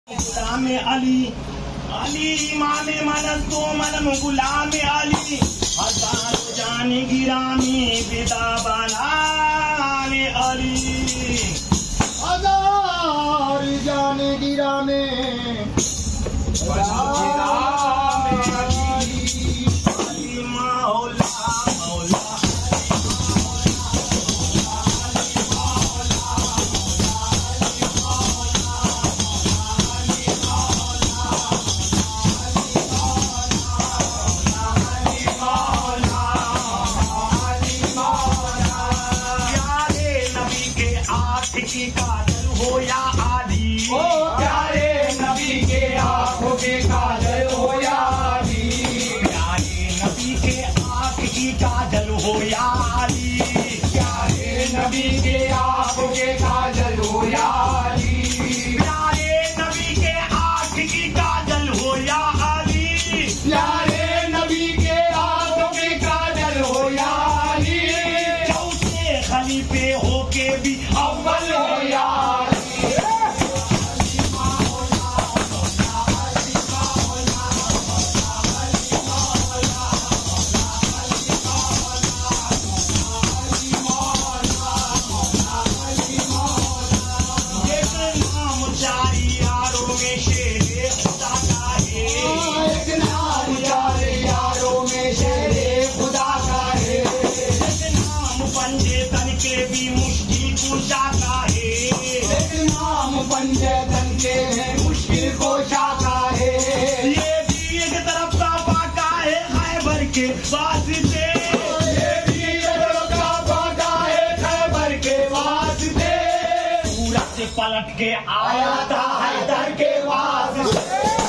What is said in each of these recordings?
गुलाम अली अली इमाम मनस तो मनम गुलाम अली हजार जाने गिरामी बिदा बनाने अली हजार जाने गिराने की काजल हो या आली, ओ प्यारे नबी के आँखों के काजल हो या आली, प्यारे नबी के आँख की काजल हो या आली, प्यारे नबी के आँखों के काजल हो या आली, प्यारे नबी के आँख की काजल हो या आली, प्यारे नबी के आँखों के काजल हो या आली, चौथे खलीफे होके भी अव्वल हो या आली। पंचतन के मुश्किल को शाखा है, ये भी एक तरफ का फाका है खैबर के वास्ते, ये भी एक तरफ का फाका है खैबर के वास्ते, पूरा से पलट के आया था हैदर के वास्ते।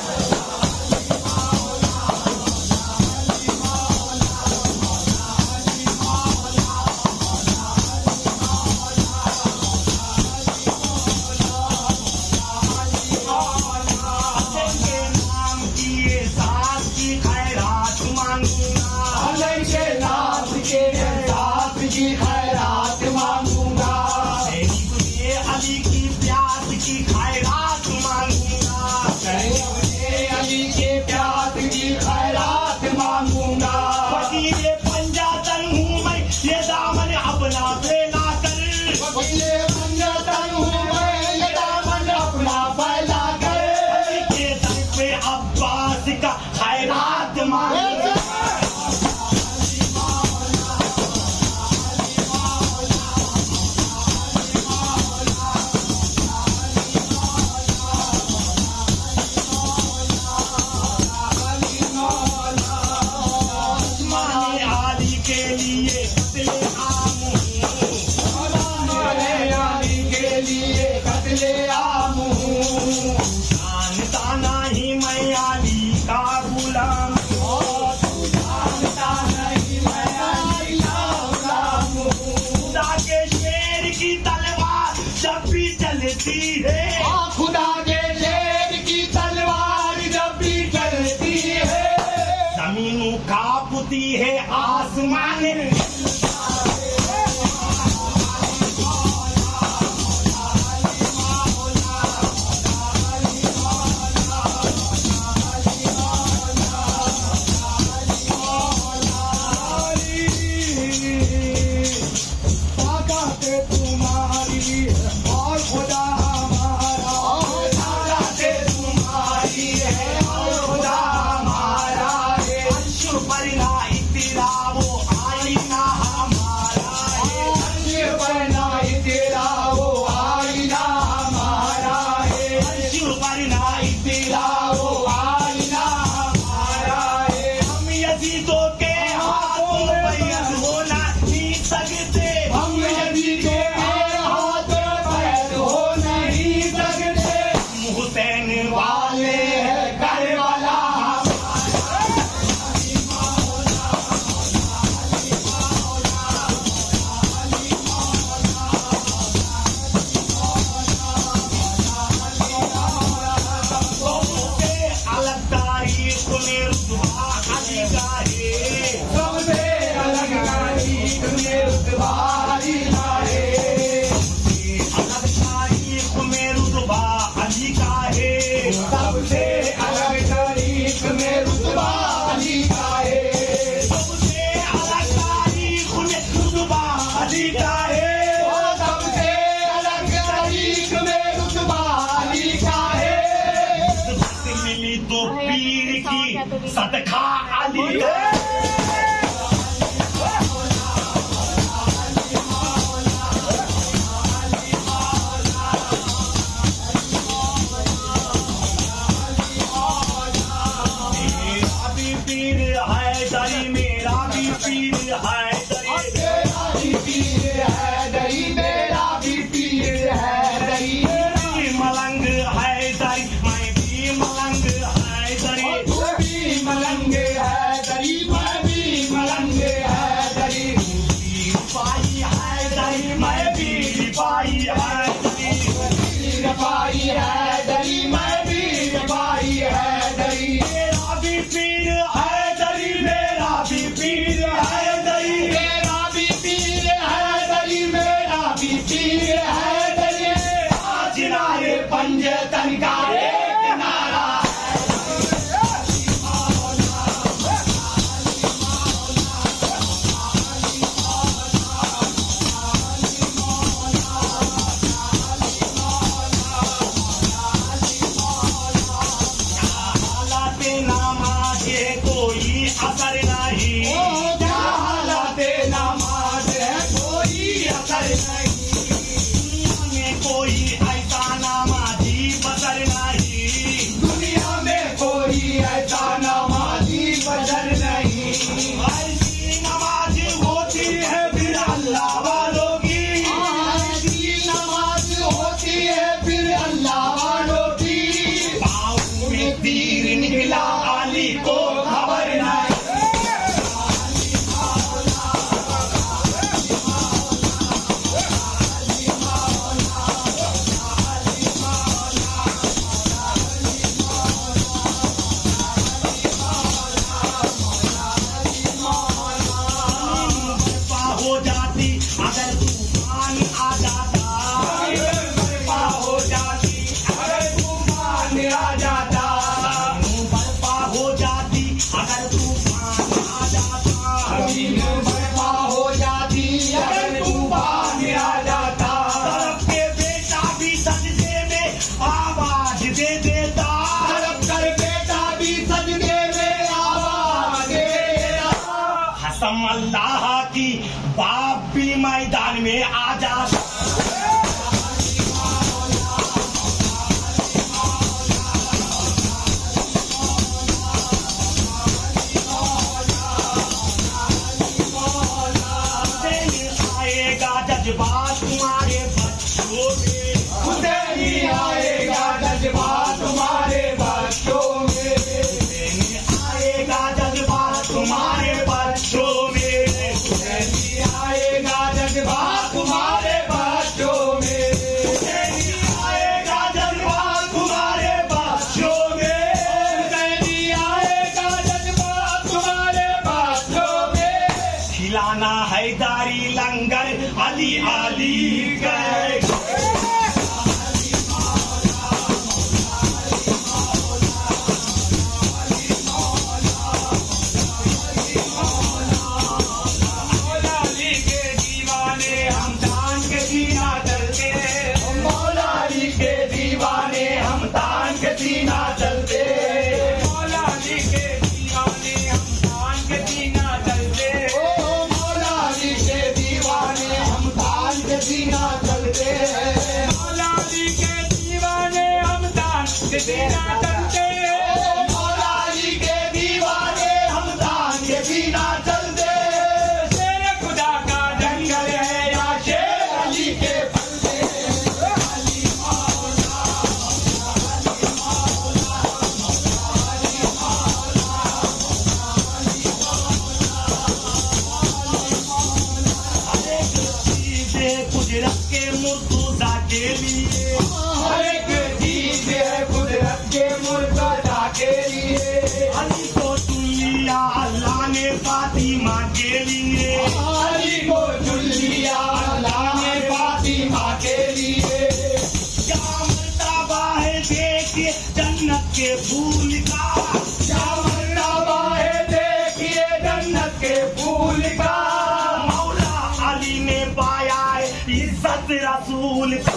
खैरात मांगूंगा, अली की प्यास की खैरात मांगूंगा, अली के प्यास की खैरात मांगूंगा, फकीर पंजातन हूँ मैं ये दामन अपना फैला कर, फकीर पंजातन हूँ मैं ये दामन अपना फैला कर, अली के दर पे अब्बास का खैरात मांगूंगा। जानता नहीं मैं अली का गुलाम, जानता नहीं मैं अली का गुलाम, खुदा के शेर की तलवार जब भी चलती है, खुदा के शेर की तलवार जब भी चलती है, जमीन कांपती है आसमान सबसे अलग तारीख में रुतबा अली का है, सबसे अलग तारीख में रुतबा अली का है, सबसे अलग तारीख में रुतबा अली का है। मिली तो पीर की सदका अली का है। मेरा भी पीर है दरी, मेरा भी पीर है दरी, मलंग है दरी, मैं भी मलंग है दरी, तू भी मलंग है दरी, मैं भी मलंग है दरी, पाई है दरी, मैं भी पाई है दरी, पाई है दरी, मैं भी पाई है दरी, मेरा भी पीर है दरी, मेरा भी पीर है दरी, मेरा भी पीर है दरी, मेरा भी पीर है दरी। आज नारे पंजतन का एक नारा असर नहीं, हालाते नमाज है कोई असर नहीं, में कोई ऐसा नमाजी बसर नहीं, दुनिया में कोई ऐसा नमाजी बदल नहीं, ऐसी नमाज होती है फिर अल्लाह वालों की, ऐसी नमाज होती है फिर अल्लाह वालों की, पाँव में तीर निकला अली को खबर नहीं, हो जाती अगर तूफान आ जाता, बर्फा हो जाती अगर तूफान आ जाता, बर्फा हो जाती अगर तूफान आ जाता, जमीन बर्फा हो जाती अगर तूफान आ जाता, तरफ के बेटा भी सजदे में आवाज दे देता, तरफ कर बेटा भी सजदे में आवाज दे देता, कसम अल्लाह की बाप भी मैदान में आ जाता, आएगा जज्बात तुम्हारे बच्चों में, हुसैनी आएगा जज्बात तुम्हारे बच्चों में, आएगा जज्बात तुम्हारे बच्चों में, हुसैनी आएगा जज्बात तुम्हारे बच्चों में, आएगा जज्बात तुम्हारे बच्चों में, हुसैनी आएगा जज्बात तुम्हारे बच्चों में, खिलाना हैदारी लंगर अली अली गए, मौला अली के दीवाने हम तान के सीना चलते, मौला अली के दीवाने हम तान के सीना चलते, मौला अली के दीवाने हम तान के सीना चलते, ओ मौला अली के दीवाने हम तान के सीना चलते, मौला अली के दीवाने हम तान के सीना चलते, मौला अली के दीवाने हम तान के सीना चलते, शेर खुदा का जंगल है या शेर अली के फलते, कुदरत के मुर्तुजा के लिए, हर एक चीज है कुदरत के जन्नत के फूल का, क्या मर्तबा है देखिए जन्नत के फूल का। मौला अली ने पाया है इज्जत रसूल का।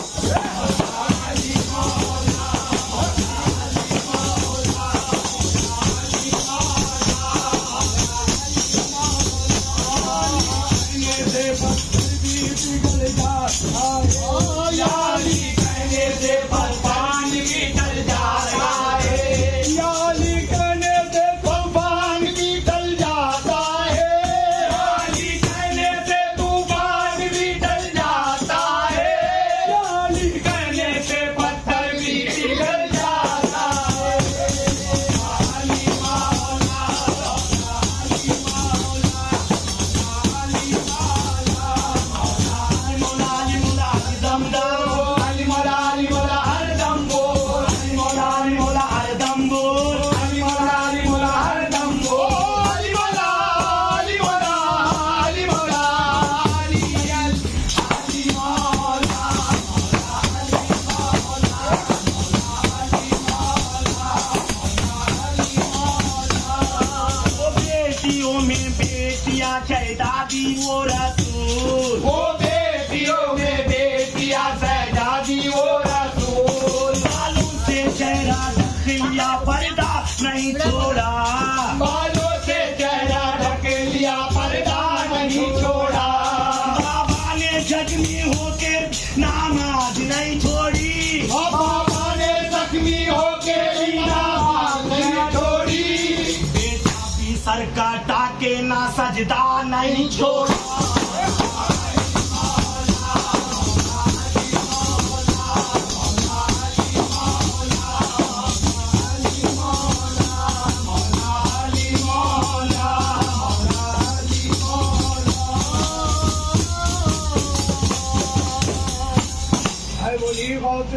याली कहने से भगवान भी टल जाता है, याली कहने से तूफान भी टल जाता है, याली कहने से तूफान भी टल जाता है, याली कहने से पत्थर भी पिघल जाता है। अली मौला, अली मौला, अली मौला, मौला अली मौला हरदम बोल, अली मौला, अली मौला हरदम बोल, अली मौला अली मौला हरदम बोल। अली मौला, अली मौला हरदम बोल, अली मौला, अली मौला, अली मौला, अली मौला, वो बेटियों में बेटियां शहजादी वो रसूल, वो बेटियों में बेटियां शहजादी वो रसूल, बालों से चेहरा ढक लिया पर्दा नहीं छोड़ा, बालों से चेहरा ढक लिया पर्दा नहीं छोड़ा, बाबा ने जख्मी होके नमाज नहीं छोड़ी, और बाबा ने जख्मी होके नमाज नहीं छोड़ी, बेटा भी सर काटा के ना सजदा नहीं छोड़ा। बोली